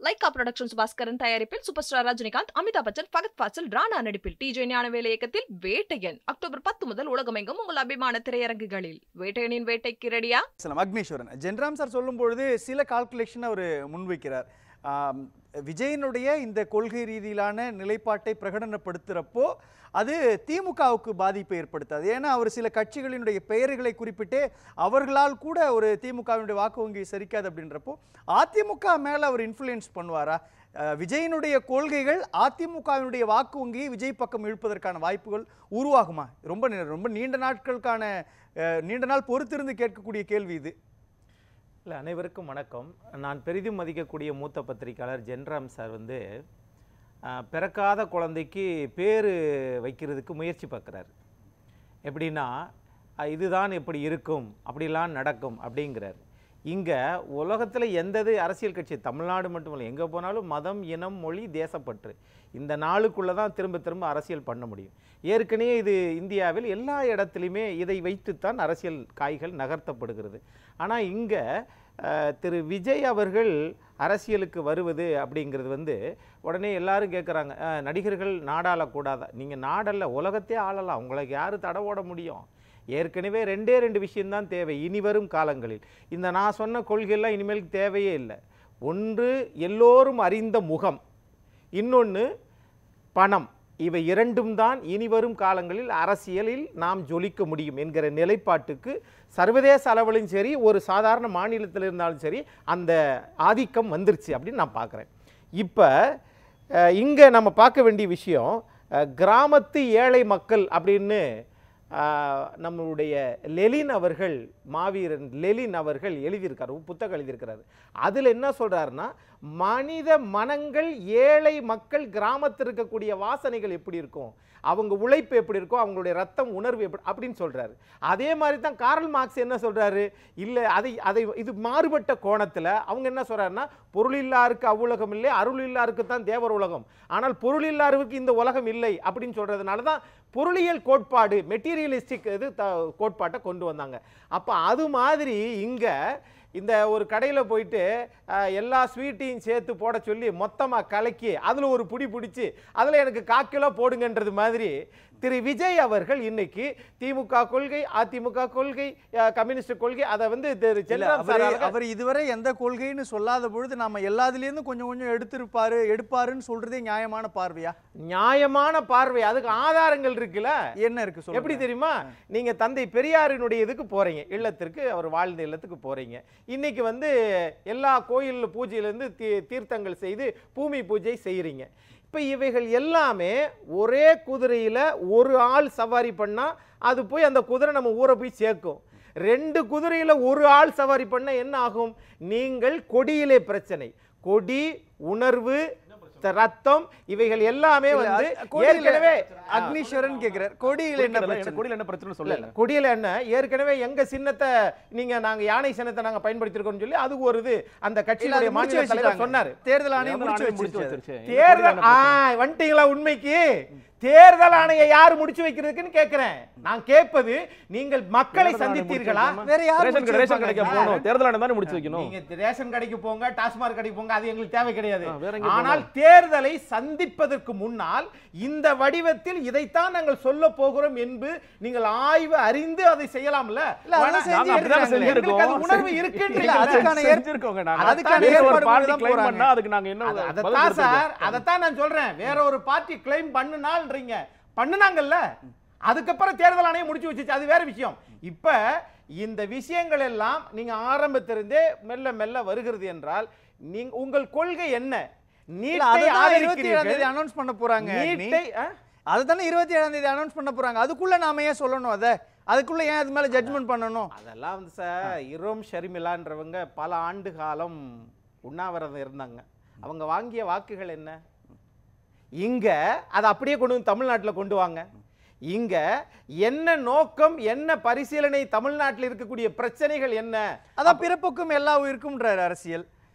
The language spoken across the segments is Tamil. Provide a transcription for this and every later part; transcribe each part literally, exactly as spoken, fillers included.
லைகா புரொடக்ஷன்ஸ் பாஸ்கரன் தயாரிப்பில் சூப்பர் ஸ்டார் ரஜினிகாந்த், அமிதாப் பச்சன், ஃபகத் ஃபாசில், ராணா நடிப்பில் டிஜே ஞானவேல் இயக்கத்தில் வேட்டையன் அக்டோபர் பத்து முதல் உலகமெங்கும் உங்கள் அபிமான திரையரங்குகளில். வேட்டையனின் வேட்டைக்கு ரெடியா? அக்னீஸ்வரன் ஜென்ராம் சார் சொல்லும் பொழுது சில கால்குலேஷன் அவர் முன்வைக்கிறார். விஜயனுடைய இந்த கொள்கை ரீதியிலான நிலைப்பாட்டை பிரகடனப்படுத்துகிறப்போ அது திமுகவுக்கு பாதிப்பை ஏற்படுத்தாது. ஏன்னா அவர் சில கட்சிகளினுடைய பெயர்களை குறிப்பிட்டு அவர்களால் கூட ஒரு திமுகவினுடைய வாக்கு வங்கி சரிக்காது அப்படின்றப்போ அதிமுக மேலே அவர் இன்ஃப்ளூயன்ஸ் பண்ணுவாரா? விஜயனுடைய கொள்கைகள் அதிமுகவினுடைய வாக்கு வங்கியை விஜய் பக்கம் இழுப்பதற்கான வாய்ப்புகள் உருவாகுமா? ரொம்ப ரொம்ப நீண்ட நாட்களுக்கான நீண்ட நாள் பொறுத்திருந்து கேட்கக்கூடிய கேள்வி இது. இல்லை, அனைவருக்கும் வணக்கம். நான் பெரிதும் மதிக்கக்கூடிய மூத்த பத்திரிகையாளர் ஜென்ராம் சார் வந்து பிறக்காத குழந்தைக்கு பேர் வைக்கிறதுக்கு முயற்சி பார்க்குறாரு. எப்படின்னா இதுதான் எப்படி இருக்கும், அப்படிலாம் நடக்கும் அப்படிங்கிறார். இங்கே உலகத்தில் எந்தது அரசியல் கட்சி, தமிழ்நாடு மட்டுமில்லை, எங்கே போனாலும் மதம், இனம், மொழி, தேசப்பற்று இந்த நாளுக்குள்ளே தான் திரும்ப திரும்ப அரசியல் பண்ண முடியும். ஏற்கனவே இது இந்தியாவில் எல்லா இடத்துலையுமே இதை வைத்துத்தான் அரசியல் காய்கள் நகர்த்தப்படுகிறது. ஆனால் இங்கே திரு விஜய் அவர்கள் அரசியலுக்கு வருவது அப்படிங்கிறது வந்து உடனே எல்லாரும் கேட்குறாங்க, நடிகர்கள் நாடாளக்கூடாதா? நீங்கள் நாடல்ல, உலகத்தே ஆளலாம், உங்களுக்கு யார் தடை ஓட முடியும்? ஏற்கனவே ரெண்டே ரெண்டு விஷயம்தான் தேவை இனி வரும் காலங்களில். இந்த நான் சொன்ன கொள்கையெல்லாம் இனிமேல் தேவையே இல்லை. ஒன்று எல்லோரும் அறிந்த முகம், இன்னொன்று பணம். இவை இரண்டும் தான் இனி வரும் காலங்களில் அரசியலில் நாம் ஜொலிக்க முடியும் என்கிற நிலைப்பாட்டுக்கு சர்வதேச அளவிலும் சரி, ஒரு சாதாரண மாநிலத்தில் இருந்தாலும் சரி, அந்த ஆதிக்கம் வந்துருச்சு அப்படின்னு நான் பார்க்குறேன். இப்போ இங்கே நம்ம பார்க்க வேண்டிய விஷயம், கிராமத்து ஏழை மக்கள் அப்படின்னு நம்மளுடைய லெலின் அவர்கள், மாவீரன் லெலின் அவர்கள் எழுதியிருக்கார், புத்தகம் எழுதியிருக்கிறார். அதில் என்ன சொல்கிறாருன்னா, மனித மனங்கள், ஏழை மக்கள் கிராமத்தில் இருக்கக்கூடிய வாசனைகள் எப்படி இருக்கும், அவங்க உழைப்பு எப்படி இருக்கும், அவங்களுடைய ரத்தம் உணர்வு எப்படி அப்படின்னு சொல்கிறாரு. அதே மாதிரி தான் கார்ல் மார்க்ஸ் என்ன சொல்கிறாரு, இல்லை அதை அதை இது மாறுபட்ட கோணத்தில் அவங்க என்ன சொல்கிறாருன்னா, பொருளில்லாருக்கு அவ்வுலகம் இல்லை, அருள் இல்லாருக்கு தான் தேவர் உலகம், ஆனால் பொருள் இல்லாருக்கு இந்த உலகம் இல்லை அப்படின்னு சொல்கிறதுனால தான் பொருளியல் கோட்பாடு, மெட்டீரியலிஸ்டிக் இது த கோட்பாட்டை கொண்டு வந்தாங்க. அப்போ அது மாதிரி இங்கே இந்த ஒரு கடையில் போயிட்டு எல்லா ஸ்வீட்டையும் சேர்த்து போட சொல்லி மொத்தமாக கலக்கி அதில் ஒரு புடி பிடிச்சி அதில் எனக்கு கால் கிலோ போடுங்கன்றது மாதிரி திரு விஜய் அவர்கள் இன்னைக்கு திமுக கொள்கை, அதிமுக கொள்கை, கம்யூனிஸ்ட் கொள்கை, அதை வந்து அவர் இதுவரை எந்த கொள்கைன்னு சொல்லாத பொழுது நம்ம எல்லாத்துலேருந்து கொஞ்சம் கொஞ்சம் எடுத்திருப்பாரு எடுப்பாருன்னு சொல்றதே நியாயமான பார்வையா? நியாயமான பார்வை. அதுக்கு ஆதாரங்கள் இருக்குல்ல. என்ன இருக்கு எப்படி தெரியுமா? நீங்க தந்தை பெரியாரினுடைய இதுக்கு போறீங்க, இல்லத்திற்கு, அவர் வாழ்ந்த இல்லத்துக்கு போறீங்க. இன்னைக்கு வந்து எல்லா கோயில் பூஜையிலேருந்து தீ தீர்த்தங்கள் செய்து பூமி பூஜை செய்கிறீங்க. இப்போ இவைகள் எல்லாமே ஒரே குதிரையில் ஒரு ஆள் சவாரி பண்ணால் அது போய் அந்த குதிரை நம்ம ஊரை போய் சேர்க்கும். ரெண்டு குதிரையில் ஒரு ஆள் சவாரி பண்ணால் என்ன ஆகும்? நீங்கள் கொடியிலே பிரச்சனை, கொடி, உணர்வு, ரத்தம், இவைகள் எல்லாமே வந்து ஏற்கனவே அக்னீஸ்வரன் கேக்குறார், கொடியில என்ன பிரச்சனை, கொடியில என்ன பிரச்சனை சொல்லல. கொடியில என்ன, ஏற்கனவே எங்க சின்னத்தை நீங்க நாங்க யானை சின்னத்தை நாங்க பயன்படுத்திருக்கோம்னு சொல்லி அது ஒரு இது அந்த கட்சியினுடைய மாநில தலைவர் சொன்னாரு. தேர்தல் ஆணையம் முடிச்சு வச்சிருச்சு. தேர்தல் வந்துட்டீங்களா? உண்மைக்கு தேர்தல் ஆணையை யார் முடிச்சு வைக்கிறதுக்குன்னு கேட்கிறேன். நான் கேட்பது, நீங்கள் மக்களை சந்தித்தீர்களா? வேற யார் ரேஷன் கடைக்கு போகணும், தேர்தல் ஆணையம் தானே முடிச்சு வைக்கணும். நீங்க ரேஷன் கடைக்கு போங்க, டாஸ்மாக் கடைக்கு போங்க, அது எங்களுக்கு தேவை கிடையாது. ஆனால் தேர்தலை சந்திப்பதற்கு முன்னால் இந்த வடிவத்தில் இதைத்தான் நாங்கள் சொல்ல போகிறோம் என்று நீங்கள் ஆய்வு அறிந்து அதை செய்யலாம்ல. உணர்வு இருக்குன்றீங்க, அதைத்தான் நான் சொல்றேன். வேற ஒரு பார்ட்டி கிளைம் பண்ணுனால் பண்ணுனாங்கல்ல, அதுக்கப்புறம் தேர்தல் ஆணையம் முடிச்சு வச்சுச்சு, அது வேற விஷயம். இப்ப இந்த விஷயங்கள் எல்லாம் நீங்க ஆரம்பத்திலிருந்தே மெல்ல மெல்ல வருகிறது என்றால் நீங்க உங்கள் கொள்கை என்ன? நீட்டை ஆதரிக்கிறீர்கள், அனௌன்ஸ் பண்ண போறாங்க. நீட்டை அதுதானே இருபத்தி ஏழாம் தேதி அனௌன்ஸ் பண்ண போறாங்க. அதுக்குள்ள நாம ஏன் சொல்லணும்? அதை அதுக்குள்ள ஏன் அது மேல ஜட்ஜ்மெண்ட் பண்ணணும்? அதெல்லாம் வந்து சார், இரோம் ஷர்மிளான்றவங்க பல ஆண்டு காலம் உண்ணாவிரதம் இருந்தாங்க. அவங்க வாங்கிய வாக்குகள் என்ன? இங்க அதை அப்படியே கொண்டு வந்து தமிழ்நாட்டில் கொண்டு வாங்க. இங்க என்ன நோக்கம், என்ன பரிசீலனை, தமிழ்நாட்டில் இருக்கக்கூடிய பிரச்சனைகள் என்ன? அதான் பிறப்புக்கும் எல்லா உயிருக்கும்ன்றார் அரசியல்.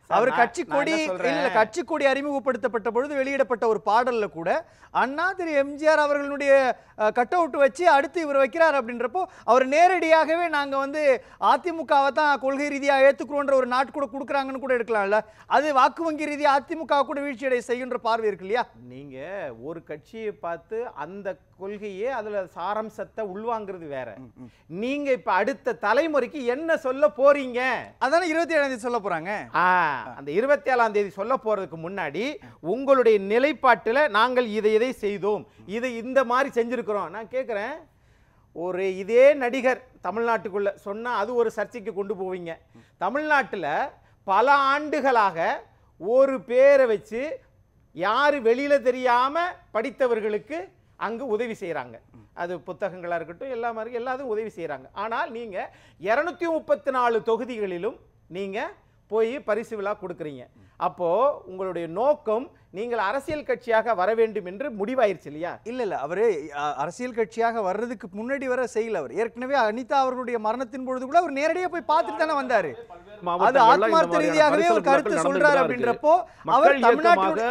அவர் கட்சி கொடி இல்ல கட்சி கொடி அறிமுகப்படுத்தப்பட்ட பொழுது வெளியிடப்பட்ட ஒரு பாடல்ல கூட அண்ணா திரு எம்ஜிஆர் அவர்களுடைய கட் அவுட் வச்சு அடுத்து இவர் வைக்கிறார் அப்படின்றப்போ அவர் நேரடியாகவே நாங்க வந்து அதிமுகவை தான் கொள்கை ரீதியாக ஏத்துக்கிறோன்ற ஒரு நாட்டு கூட கொடுக்குறாங்கன்னு கூட எடுக்கலாம்ல. அது வாக்கு வங்கி ரீதியா அதிமுக கூட வீழ்ச்சியடை செய்கின்ற பார்வை இருக்கு இல்லையா? நீங்க ஒரு கட்சியை பார்த்து அந்த கொள்கையே அதுல சாரம்சத்தை உள்வாங்கிறது வேற. நீங்க இப்ப அடுத்த தலைமுறைக்கு என்ன சொல்ல போறீங்க? அதான இருபத்தி ஏழாம் தேதி சொல்ல போறாங்க. அந்த இருபத்தி ஏழாம் தேதி சொல்ல போறதுக்கு முன்னாடி உங்களுடைய நிலைப்பாட்டுல நாங்கள் இதை இதை செய்தோம், இதை இந்த மாதிரி செஞ்சிருக்கிறோம். நான் கேட்கிறேன், ஒரு இதே நடிகர் தமிழ்நாட்டுக்குள்ள சொன்னா அது ஒரு சர்ச்சைக்கு கொண்டு போவீங்க. தமிழ்நாட்டில் பல ஆண்டுகளாக ஒரு பேரை வச்சு யாரு வெளியில தெரியாம படித்தவர்களுக்கு அங்கு உதவி செய்யறாங்க. அது புத்தகங்களா இருக்கட்டும் எல்லா மாதிரி எல்லாரும் உதவி செய்யறாங்க. ஆனால் நீங்க இருநூத்தி முப்பத்தி நாலு தொகுதிகளிலும் நீங்க போய் பரிசு விழா கொடுக்குறீங்க. அப்போ உங்களுடைய நோக்கம் நீங்கள் அரசியல் கட்சியாக வர வேண்டும் என்று முடிவாயிருச்சு இல்லையா? இல்ல இல்ல அவரு அரசியல் கட்சியாக வர்றதுக்கு முன்னாடி வர செய்யல. அவர் ஏற்கனவே அனிதா அவர்களுடைய மரணத்தின் பொழுது கூட அவர் நேரடியாக போய் பார்த்துட்டு தானே வந்தாரு. அது ஆத்மார்த்த ரீதியாகவே ஒரு கருத்து சொல்றாரு அப்படின்றப்போ அவர் தமிழ்நாட்டுடைய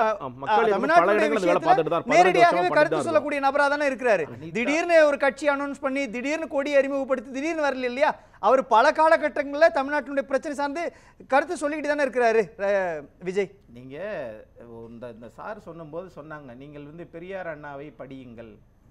நேரடியாகவே கருத்து சொல்லக்கூடிய நபரா தானே இருக்கிறாரு. திடீர்னு ஒரு கட்சி அனௌன்ஸ் பண்ணி திடீர்னு கொடி அறிமுகப்படுத்தி திடீர்னு வரல இல்லையா? அவர் பல காலகட்டங்களில் தமிழ்நாட்டினுடைய பிரச்சனை சார்ந்து கருத்து சொல்லிக்கிட்டு தானே இருக்கிறாரு விஜய். நீங்க இந்த சார் சொன்னும்போது சொன்னாங்க, நீங்கள் வந்து பெரியார் அண்ணாவை படியுங்கள்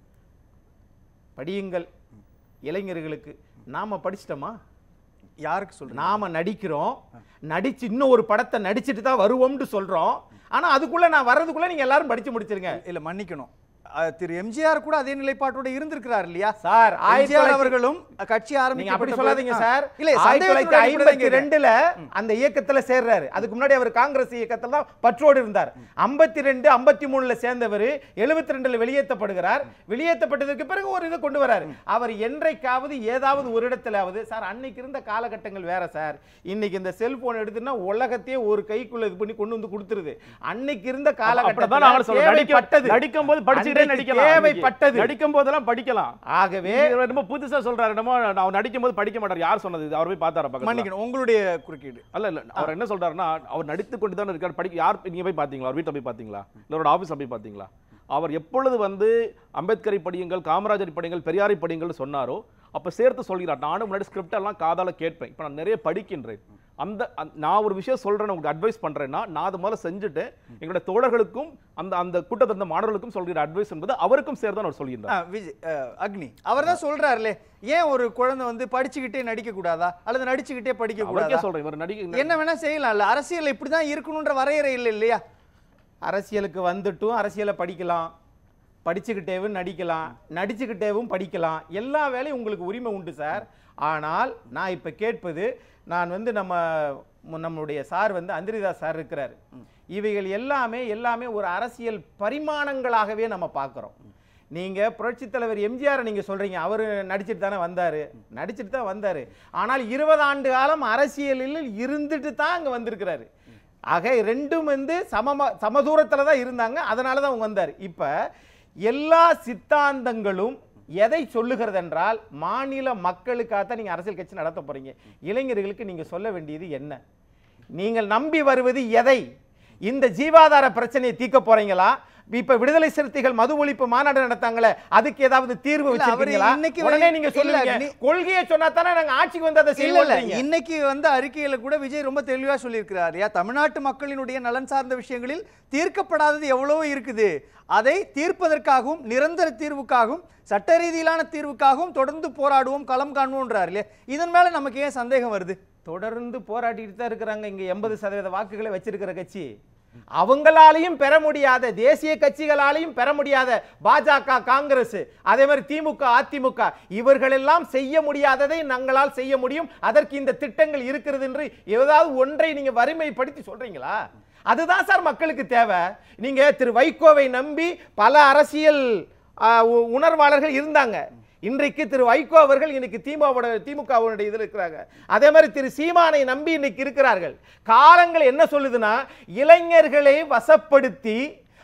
படியுங்கள் இளைஞர்களுக்கு. நாம படிச்சிட்டோமா? யாருக்கு சொல்றோம்? நாம நடிக்கிறோம், நடிச்சு இன்னும் ஒரு படத்தை நடிச்சுட்டு தான் வருவோம்னு சொல்றோம். ஆனா அதுக்குள்ள நான் வர்றதுக்குள்ள நீங்க எல்லாரும் படிச்சு முடிச்சிருங்க. இல்ல மன்னிக்கணும், திரு எம்ஜிஆர் கூட அதே நிலைப்பாட்டோட இருந்திருக்கிறார் இல்லையா சார்? எம்ஜிஆர் அவர்களும் கட்சி ஆரம்பிச்சு அப்படி சொல்லாதீங்க சார். இல்ல ஆயிரத்தி தொள்ளாயிரத்தி ஐம்பத்தி ரெண்டுல அந்த இயக்கத்துல சேர்றாரு. அதுக்கு முன்னாடி அவர் காங்கிரஸ் இயக்கத்துல தான் பற்றோடு இருந்தார். ஐம்பத்தி ரெண்டு ஐம்பத்தி மூணுல சேர்ந்தவர் எழுபத்தி ரெண்டுல வெளியேற்றப்படுகிறார். வெளியேற்றப்பட்டதற்கு பிறகு ஒரு இதை கொண்டு வராரு. அவர் என்றைக்காவது ஏதாவது ஒரு இடத்துலாவது சார் அன்னைக்கு இருந்த காலகட்டங்கள் வேற சார். இன்னைக்கு இந்த செல்போன் எடுத்துன்னா உலகத்தையே ஒரு கைக்குள்ள இது பண்ணி கொண்டு வந்து கொடுத்துருது. அன்னைக்கு இருந்த காலகட்டத்தில் நடிக்கும் போது படிச்சுட்டே தேவைப்பட்டது நடிக்கும் போதெல்லாம் படிக்கலாம். ஆகவே ரொம்ப புதுசா சொல்றாரு, அவர் நடிக்கும் போது படிக்க மாட்டார். யார் சொன்னது? அவர் போய் பார்த்தாரா? மன்னிக்கணும், உங்களுடைய குறுக்கீடு. அல்ல இல்ல அவர் என்ன சொல்றாருன்னா, அவர் நடித்து கொண்டு தான் இருக்கார். படிக்க யார் நீங்க போய் பாத்தீங்களா? அவர் வீட்டை போய் பாத்தீங்களா? இல்ல அவரோட ஆபீஸ் போய் பாத்தீங்களா? அவர் எப்பொழுது வந்து அம்பேத்கரை படியுங்கள், காமராஜரை படியுங்கள், பெரியாரை படியுங்கள் சொன்னாரோ அப்ப சேர்த்து சொல்கிறார். நானும் முன்னாடி ஸ்கிரிப்ட் எல்லாம் காதால கேட்பேன். இப்ப நான் நிறைய படிக்கின்றேன். அந்த நான் ஒரு விஷயம் சொல்றேன், உங்களுக்கு அட்வைஸ் பண்றேன்னா நான் அதை முதல்ல செஞ்சுட்டு எங்களுடைய தோழர்களுக்கும் அந்த அந்த கூட்டத்தில் இருந்த மாணவர்களுக்கும் சொல்கிற அட்வைஸ் என்பது அவருக்கும் சேர்தான் அவர் சொல்கிறார். விஜய் அக்னி அவர் தான் சொல்றாருலே, ஏன் ஒரு குழந்தை வந்து படிச்சுக்கிட்டே நடிக்க கூடாதா அல்லது நடிச்சுக்கிட்டே படிக்க கூடாதா? சொல்றேன், இவர் நடிக்க என்ன வேணா செய்யலாம்ல. அரசியல் இப்படிதான் இருக்கணும்ன்ற வரையறை இல்லை இல்லையா? அரசியலுக்கு வந்துட்டும் அரசியலை படிக்கலாம், படிச்சுக்கிட்டேவும் நடிக்கலாம், நடிச்சுக்கிட்டேவும் படிக்கலாம். எல்லா வேலையும் உங்களுக்கு உரிமை உண்டு சார். ஆனால் நான் இப்போ கேட்பது, நான் வந்து நம்ம நம்மளுடைய சார் வந்து அந்திரிதாஸ் சார் இருக்கிறார். இவைகள் எல்லாமே எல்லாமே ஒரு அரசியல் பரிமாணங்களாகவே நம்ம பார்க்குறோம். நீங்கள் புரட்சித் தலைவர் எம்ஜிஆர் நீங்கள் சொல்கிறீங்க, அவர் நடிச்சுட்டு தானே வந்தார், நடிச்சுட்டு தான் வந்தார். ஆனால் இருபது ஆண்டு காலம் அரசியலில் இருந்துட்டு தான் அங்கே வந்திருக்கிறாரு. ஆக ரெண்டும் வந்து சம சமதூரத்தில் தான் இருந்தாங்க, அதனால தான் அவங்க வந்தார். இப்போ எல்லா சித்தாந்தங்களும் எதை சொல்லுகிறது என்றால், மாநில மக்களுக்காக நீங்க அரசியல் கட்சி நடத்த போறீங்க. இளைஞர்களுக்கு நீங்க சொல்ல வேண்டியது என்ன? நீங்கள் நம்பி வருவது எதை? இந்த ஜீவாதார பிரச்சனையை தீர்க்க போறீங்களா? இப்ப விடுதலை சிறுத்தைகள் மது ஒழிப்பு மாநாடு நடத்தாங்களே, அதுக்கு ஏதாவது தீர்வு வச்சிருக்கீங்களா? உடனே நீங்க சொல்லுங்க, கொள்கையை சொன்னா தானே நாங்க ஆட்சிக்கு வந்து அதை செய்வோம். இன்னைக்கு வந்து அறிக்கையில கூட விஜய் ரொம்ப தெளிவா சொல்லியிருக்கிறார். யா தமிழ்நாட்டு மக்களினுடைய நலன் சார்ந்த விஷயங்களில் தீர்க்கப்படாதது எவ்வளவோ இருக்குது. அதை தீர்ப்பதற்காகவும் நிரந்தர தீர்வுக்காகவும் சட்ட ரீதியிலான தீர்வுக்காகவும் தொடர்ந்து போராடுவோம், களம் காண்போம்ன்றார் இல்லையா? இதன் மேல நமக்கு ஏன் சந்தேகம் வருது? தொடர்ந்து போராடிட்டு தான் இருக்கிறாங்க. இங்க எண்பது சதவீத வாக்குகளை வச்சிருக்கிற கட்சி, அவங்களாலையும் பெற முடியாத, தேசிய கட்சிகளாலையும் பெற முடியாத பாஜக, காங்கிரஸ், அதே மாதிரி திமுக, அதிமுக, இவர்கள் எல்லாம் செய்ய முடியாததை நாங்களால் செய்ய முடியும், அதற்கு இந்த திட்டங்கள் இருக்கிறது என்று ஏதாவது ஒன்றை நீங்க வறுமைப்படுத்தி சொல்றீங்களா? அதுதான் சார் மக்களுக்கு தேவை. நீங்க திரு வைகோவை நம்பி பல அரசியல் உணர்வாளர்கள் இருந்தாங்க. இன்றைக்கு திரு வைகோ அவர்கள் இன்னைக்கு திமுக திமுகவுடைய இதில் இருக்கிறாங்க. அதே மாதிரி திரு சீமானை நம்பி இன்னைக்கு இருக்கிறார்கள். காலங்கள் என்ன சொல்லுதுன்னா, இளைஞர்களை வசப்படுத்தி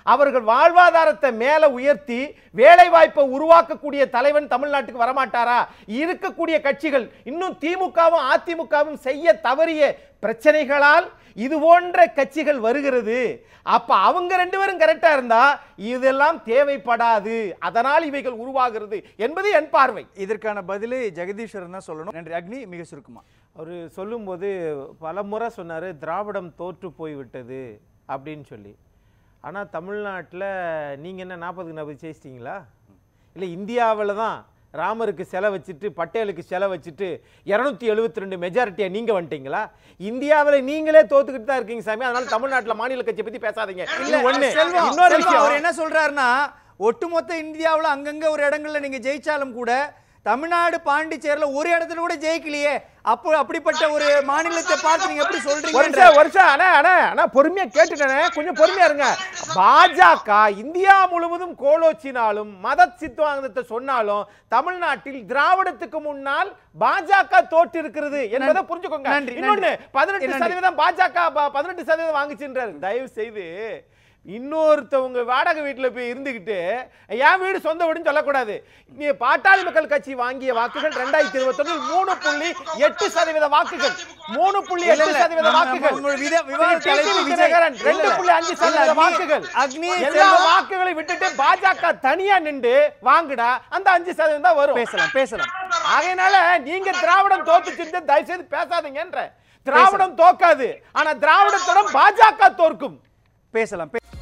அவர்கள் வாழ்வாதாரத்தை மேல உயர்த்தி வேலை வாய்ப்பை உருவாக்கக்கூடிய தலைவன் தமிழ்நாட்டுக்கு வரமாட்டாரா? இருக்கக்கூடிய கட்சிகள் இன்னும் திமுகவும் அதிமுகவும் செய்ய தவறிய பிரச்சனைகளால் இது போன்ற கட்சிகள் வருகிறது. அப்ப அவங்க ரெண்டு பேரும் கரெக்டா இருந்தா இதெல்லாம் தேவைப்படாது, அதனால் இவைகள் உருவாகிறது என்பது என் பார்வை. இதற்கான பதிலை ஜெகதீஸ்வரன் தான் சொல்லணும். நன்றி. அக்னி, மிக சுருக்கமா. அவர் சொல்லும்போது பல முறை சொன்னாரு திராவிடம் தோற்று போய்விட்டது அப்படின்னு சொல்லி. ஆனால் தமிழ்நாட்டில் நீங்கள் என்ன நாற்பதுக்கு நாற்பது ஜெயிச்சிட்டிங்களா? இல்லை இந்தியாவில் தான் ராமருக்கு சிலை வச்சுட்டு பட்டேலுக்கு சிலை வச்சுட்டு இரநூத்தி எழுபத்தி ரெண்டு மெஜாரிட்டியாக நீங்கள் வந்துட்டீங்களா? இந்தியாவில் நீங்களே தோத்துக்கிட்டு தான் இருக்கீங்க சாமி. அதனால தமிழ்நாட்டில் மாநில கட்சியை பற்றி பேசாதீங்க. ஒன்று இன்னொரு விஷயம் அவர் என்ன சொல்றாருன்னா, ஒட்டுமொத்த இந்தியாவில் அங்கங்க ஒரு இடங்கள்ல நீங்க ஜெயிச்சாலும் கூட தமிழ்நாடு பாண்டிச்சேரியில ஒரு இடத்துல கூட ஜெயிக்கலையே, அப்போ அப்படிப்பட்ட ஒரு மாநிலத்தை பார்த்து நீங்க எப்படி சொல்றீங்க? வருஷம் வருஷம் அண்ணா அண்ணா அண்ணா பொறுமையா கேட்டுட்டேனே, கொஞ்சம் பொறுமையா இருங்க. பாஜக இந்தியா முழுவதும் கோலோச்சினாலும் மத சித்தாந்தத்தை சொன்னாலும் தமிழ்நாட்டில் திராவிடத்துக்கு முன்னால் பாஜக தோற்று இருக்கிறது என்பதை புரிஞ்சுக்கோங்க. இன்னொன்னு பதினெட்டு சதவீதம் பாஜக பதினெட்டு சதவீதம் வாங்குச்சுன்றாரு. தயவு செய்து இன்னொருத்தவங்க வாடகை வீட்டில் போய் இருந்துகிட்டு என் வீடு சொந்த வீடுன்னு சொல்லக்கூடாது. நீ பாட்டாளி மக்கள் கட்சி வாங்கிய வாக்குகள் ரெண்டாயிரத்தி இருபத்தி ஒன்றில் மூணு புள்ளி எட்டு சதவீத வாக்குகள் மூணு புள்ளி எட்டு சதவீத வாக்குகள் ரெண்டு புள்ளி அஞ்சு சதவீத வாக்குகள். எல்லா வாக்குகளை விட்டுட்டு பாஜக தனியா நின்று வாங்குடா, அந்த அஞ்சு சதவீதம் தான் வரும். பேசலாம் பேசலாம். அதனால நீங்க திராவிடம் தோத்துச்சு தயவு செய்து பேசாதீங்கன்ற. திராவிடம் தோக்காது, ஆனா திராவிடத்துடன் பாஜக தோற்கும். பேசலாம்.